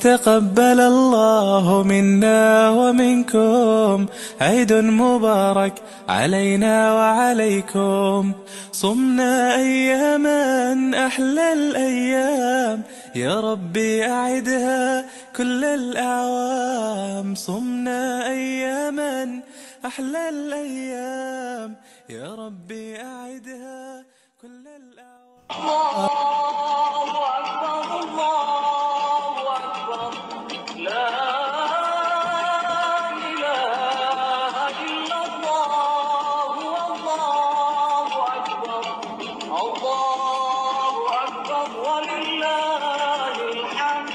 تقبل الله منا ومنكم عيد مبارك علينا وعليكم صمنا أياما أحلى الأيام يا ربي أعدها كل الأعوام صمنا أياما أحلى الأيام يا ربي أعدها كل الأعوام. الله أكبر الله أكبر لا إله إلا الله والله أكبر الله أكبر ولله الحمد.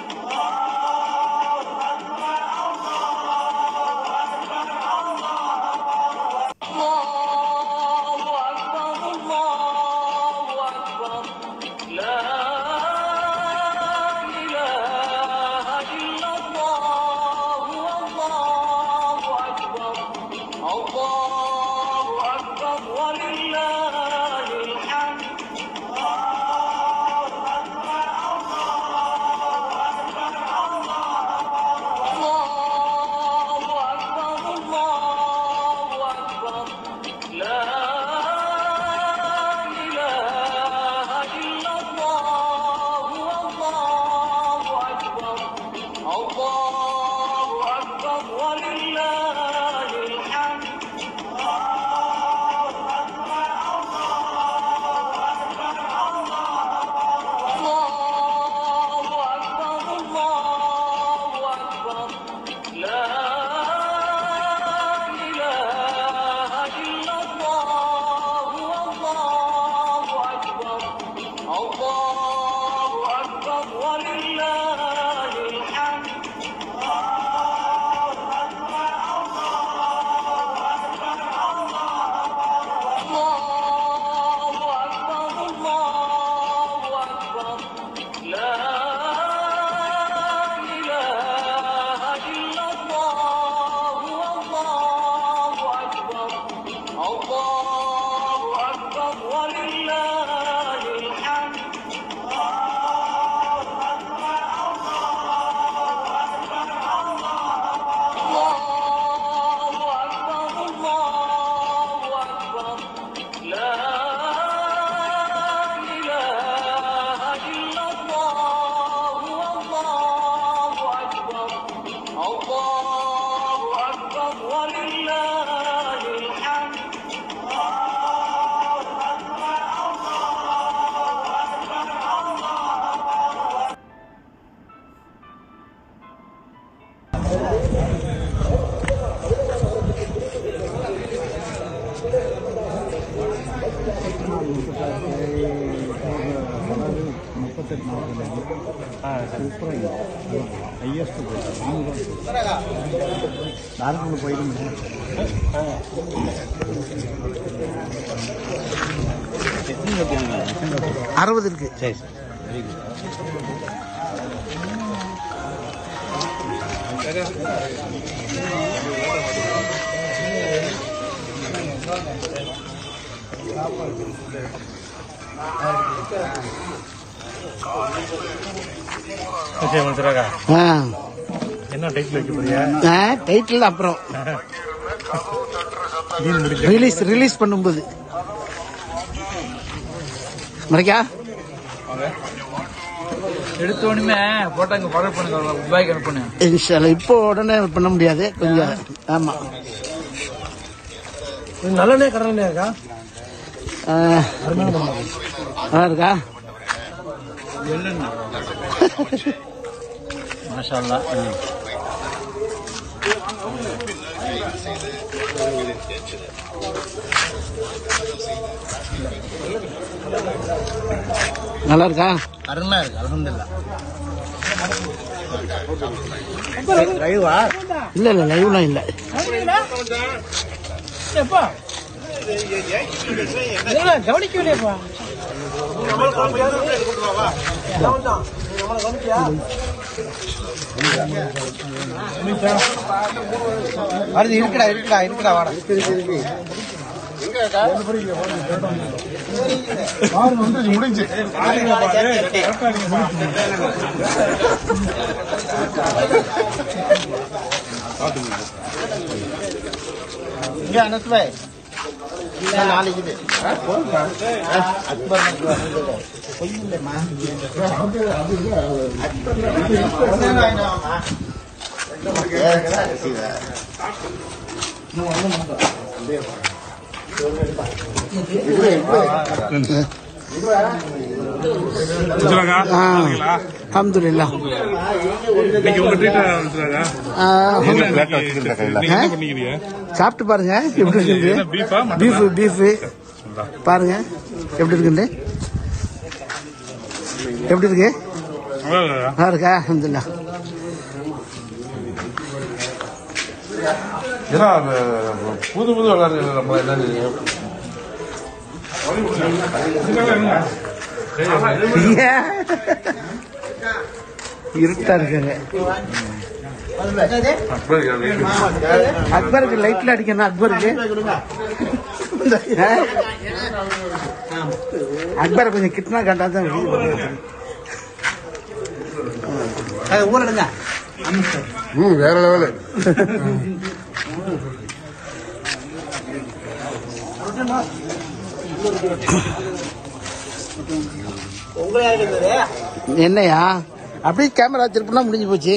அறுபது இருக்கு. சரி சார், வெரி குட். என்ன டைட்டில் வைக்க போறியா? டைட்டில் அப்புறம் ரிலீஸ் பண்ணும்போது மறைக்கா எடுத்தோடனே போட்டாங்க ஃபார்வர்ட் பண்ணுங்க, துபாய்க்கு அனுப்புங்க இன்ஷால்லா. இப்போ உடனே பண்ண முடியாது கொஞ்சம். ஆமா, நல்லெண்ணே கடலெண்ணே இருக்கா? இருக்கா? மாஷா அல்லாஹ். நல்லா இருக்கா? அருமையா இருக்கு, அல்ஹம்துலில்லாஹ். லைவா? இல்ல இல்ல, லைவ்லாம் இல்ல. கவனிக்கலையப்பா. இருக்குடா இருக்குடா இருக்குடா வாடா. முடிஞ்சு இங்க அனஸ்பாய் நாளைக்கு அல்ஹம்துலில்லாஹ். சாப்பிட்டு பாருங்க எப்படி இருக்கு. பீஃப் பாருங்க எப்படி இருக்குன்னு. எப்படி இருக்கு? நல்லா இருக்கா? அல்ஹம்துலில்லாஹ். புது புது விளையாடுறது நம்ம என்ன இருட்டா இருக்காங்க. அக்பருக்கு லைட்ல அடிக்கணும். அக்பரை கொஞ்சம் கிட்டனா கண்டாதான் ஊரடுங்க. வேற லெவலு. என்னையா அப்படியே கேமரா திருப்பினா முடிஞ்சு போச்சு.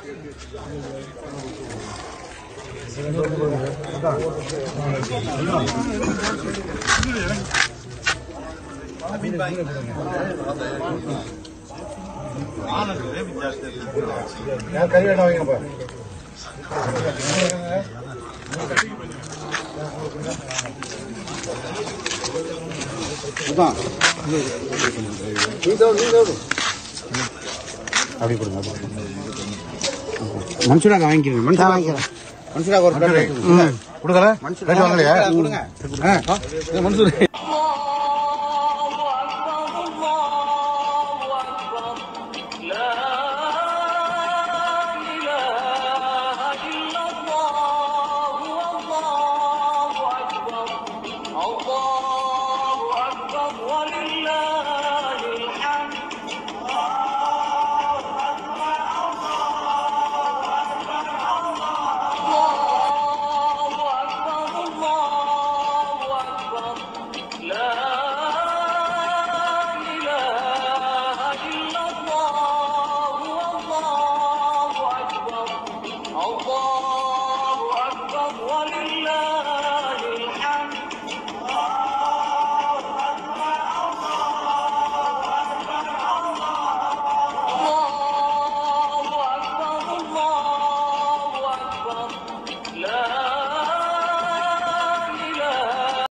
அப்படி கொடுங்க. மன்சூராக வாங்கிக்கிறேன். மன்சூராக ஒரு கொடுக்கல. மன்சூர்